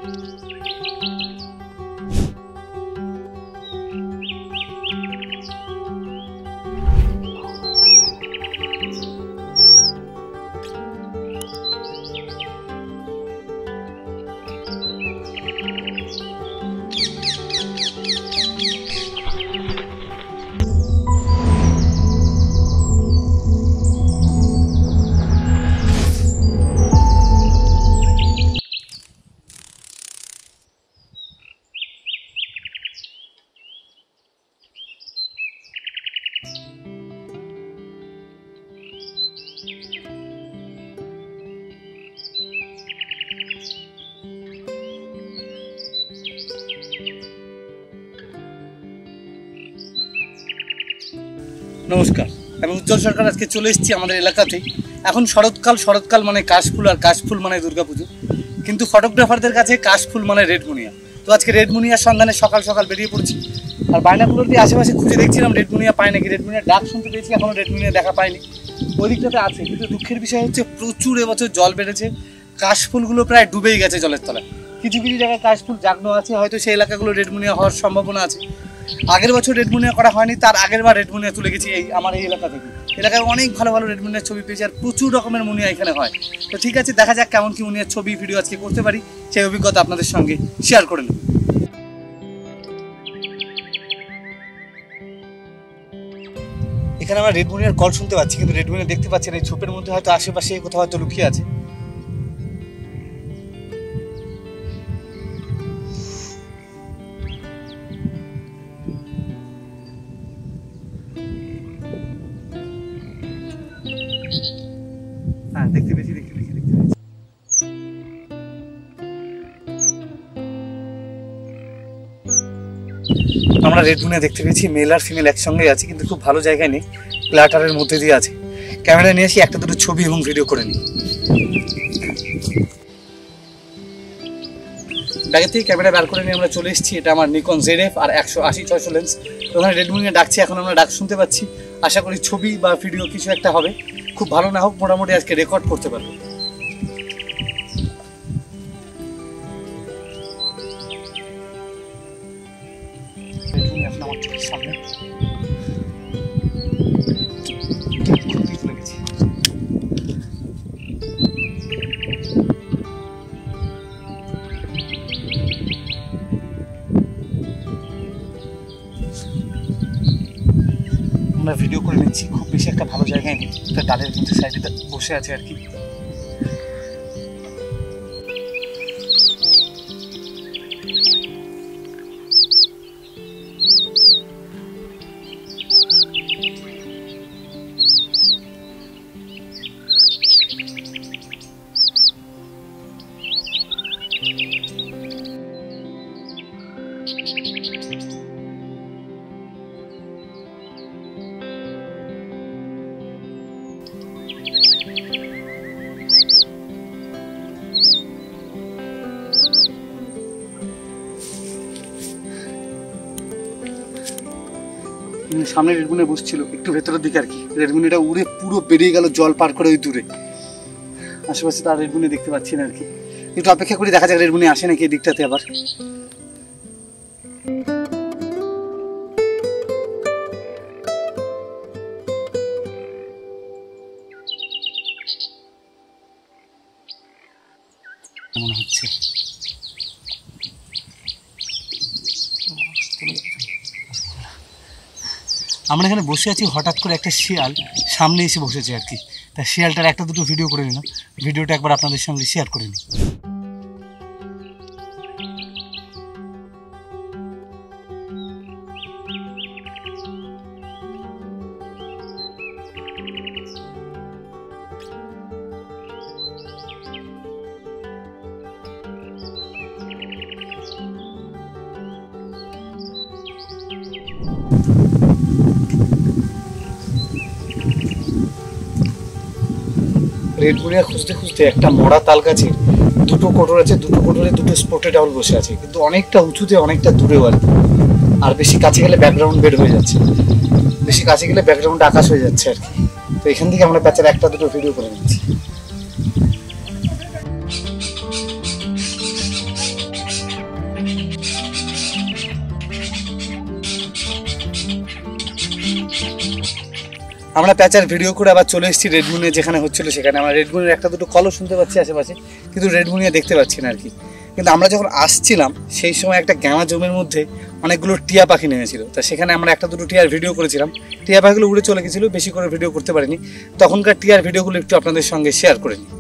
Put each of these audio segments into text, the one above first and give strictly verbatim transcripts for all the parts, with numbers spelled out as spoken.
নমস্কার, আমি উজ্জ্বল সরকার। আজকে চলে এসেছি আমাদের এলাকাতেই। এখন শরৎকাল, শরৎকাল মানে কাশফুল, আর কাশফুল মানে দুর্গাপুজো। কিন্তু ফটোগ্রাফারদের কাছে কাশফুল মানে রেড মুনিয়া। তো আজকে রেড মুনিয়ার সন্ধানে সকাল সকাল বেরিয়ে পড়ছি। আর বাইনাকুলার দিয়ে আশেপাশে খুঁজে দেখছিলাম রেড মুনিয়া পাই নাকি। রেড মুনিয়ার ডাক শুনতে পেয়েছি, এখনও রেড মুনিয়া দেখা পাইনি। ওই দিকটাতে আছে, কিন্তু দুঃখের বিষয় হচ্ছে প্রচুর এবছর জল বেড়েছে। কাশফুলগুলো প্রায় ডুবেই গেছে জলের তলায়। কিছু কিছু জায়গায় কাশফুল জাগ্নো আছে, হয়তো সেই এলাকাগুলো রেড মুনিয়া হওয়ার সম্ভাবনা আছে। আগের বছর রেড মুনিয়া করা হয়নি, তার আগের বার রেড মুনিয়া তুলে গেছি এই আমার এই এলাকা থেকে। এলাকায় অনেক ভালো ভালো রেড মুনিয়ার ছবি পেয়েছি, আর প্রচুর রকমের মুনিয়া এখানে হয়। তো ঠিক আছে, দেখা যাক কেমন কি মুনিয়ার ছবি ভিডিও আজকে করতে পারি, সেই অভিজ্ঞতা আপনাদের সঙ্গে শেয়ার করে নেব। এখানে আমরা রেড মুনিয়ার কল শুনতে পাচ্ছি, কিন্তু রেড মুনিয়া দেখতে পাচ্ছি না। এই ছোপের মধ্যে হয়তো আশেপাশে কোথাও হয়তো লুকিয়ে আছে। হ্যাঁ, দেখতে পেয়েছি দেখতে পেয়েছি দেখতে পেয়েছি আমরা রেড মুনিয়া দেখতে পেয়েছি। মেল আর ফিমেল একসঙ্গে আছে, কিন্তু খুব ভালো জায়গায় নেই, প্ল্যাটারের মধ্যে দিয়ে আছে। ক্যামেরা নিয়ে আসি, একটা দুটো ছবি এবং ভিডিও করে নিই। ব্যাগের থেকে ক্যামেরা বের করে নিয়ে আমরা চলে এসেছি। এটা আমার নিকন জেড এফ আর একশো আশি ছয়শো লেন্স। ওখানে রেড মুনিয়া ডাকছি, এখন আমরা ডাক শুনতে পাচ্ছি। আশা করি ছবি বা ভিডিও কিছু একটা হবে। খুব ভালো না হোক, মোটামুটি আজকে রেকর্ড করতে পারবো। আমার চোখের সামনে আমরা ভিডিও করে নিচ্ছি। খুব বেশি একটা ভালো জায়গায় নেই, একটা ডালের মধ্যে সাইডে বসে আছে আর কি। সামনে রেড মুনিয়া বসছিল একটু ভেতরের দিকে আর কি। রেড মুনিয়াটা উড়ে পুরো বেরিয়ে গেল জল পার করে ওই দূরে। আশেপাশে তার রেড মুনিয়া দেখতে পাচ্ছি না আর কি। একটু অপেক্ষা করি, দেখা যাক রেড মুনিয়া আসে নাকি এই দিকটাতে আবার। মনে হচ্ছে আমরা এখানে বসে আছি, হঠাৎ করে একটা শিয়াল সামনে এসে বসেছে আর কি। তা শিয়ালটার একটা দুটো ভিডিও করে নিলাম, ভিডিওটা একবার আপনাদের সঙ্গে শেয়ার করে নিই। রেড মুনিয়া খুঁজতে খুঁজতে একটা মরা তাল গাছে দুটো কোটর আছে, দুটো কোটরে দুটো স্পটেড আউল বসে আছে, কিন্তু অনেকটা উঁচুতে অনেকটা দূরেও আর কি। আর বেশি কাছে গেলে ব্যাকগ্রাউন্ড বের হয়ে যাচ্ছে, বেশি কাছে গেলে ব্যাকগ্রাউন্ড আকাশ হয়ে যাচ্ছে আর কি। তো এখান থেকে আমরা প্যাচের একটা দুটো ভিডিও করে নিচ্ছি। আমরা প্যাচার ভিডিও করে আবার চলে এসেছি রেড মুনিয়া যেখানে হচ্ছিলো সেখানে। আমরা রেড মুনিয়ার একটা দুটো কলও শুনতে পাচ্ছি আশেপাশে, কিন্তু রেড মুনিয়া দেখতে পাচ্ছি না আর কি। কিন্তু আমরা যখন আসছিলাম সেই সময় একটা গ্যামা জমির মধ্যে অনেকগুলো টিয়া পাখি নেমেছিল, তা সেখানে আমরা একটা দুটো টিয়ার ভিডিও করেছিলাম। টিয়া পাখিগুলো উড়ে চলে গেছিলো, বেশি করে ভিডিও করতে পারিনি। তখনকার টিয়ার ভিডিওগুলো একটু আপনাদের সঙ্গে শেয়ার করে নিই।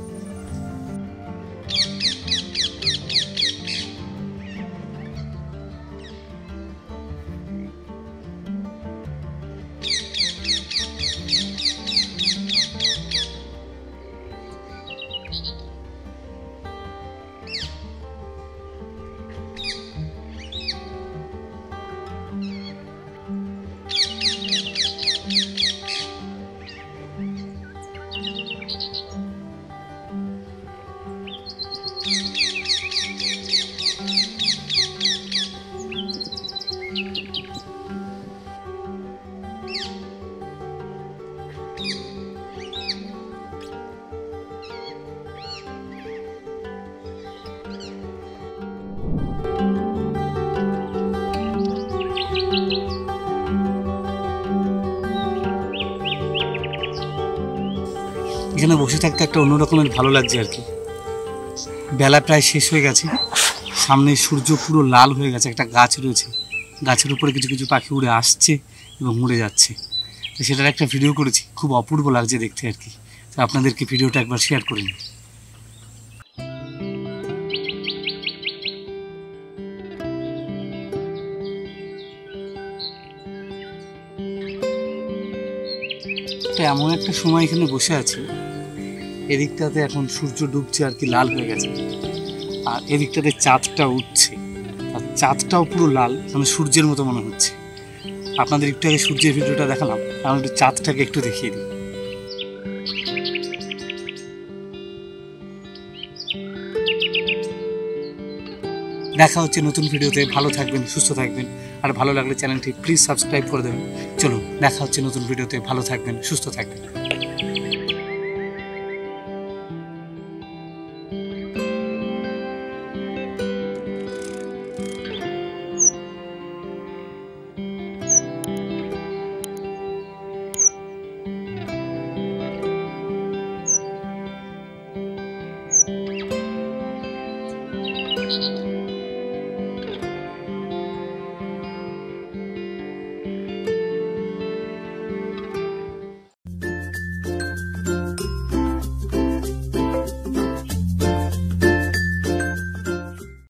এখানে বসে থাকতে একটা অন্য রকমের ভালো লাগছে আর কি। বেলা প্রায় শেষ হয়ে গেছে, সামনে সূর্য পুরো লাল হয়ে গেছে। একটা গাছ রয়েছে, গাছের উপরে কিছু কিছু পাখি উড়ে আসছে এবং উড়ে যাচ্ছে। তো সেটার একটা ভিডিও করেছি, খুব অপূর্ব লাগছে দেখতে আর কি। তো আপনাদেরকে ভিডিওটা একবার শেয়ার করে নিই। এমন একটা সময় এখানে বসে আছি, এদিকটাতে এখন সূর্য ডুবছে আর কি, লাল হয়ে গেছে। আর এদিকটাতে চাঁদটা উঠছে, আর চাঁদটাও পুরো লাল, মানে সূর্যের মতো মনে হচ্ছে। আপনাদের একটু আগে সূর্যের ভিডিওটা দেখালাম, আমি একটু চাঁদটাকে একটু দেখিয়ে দিই। দেখা হচ্ছে নতুন ভিডিওতে। ভালো থাকবেন, সুস্থ থাকবেন, আর ভালো লাগলে চ্যানেলটি প্লিজ সাবস্ক্রাইব করে দেবেন। চলুন, দেখা হচ্ছে নতুন ভিডিওতে। ভালো থাকবেন, সুস্থ থাকবেন। Thank you.